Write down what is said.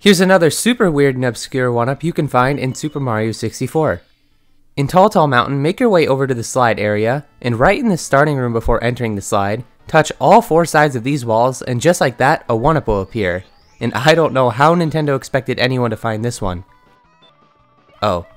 Here's another super weird and obscure one-up you can find in Super Mario 64. In Tall Tall Mountain, make your way over to the slide area, and right in the starting room before entering the slide, touch all 4 sides of these walls, and just like that, a one-up will appear. And I don't know how Nintendo expected anyone to find this one. Oh,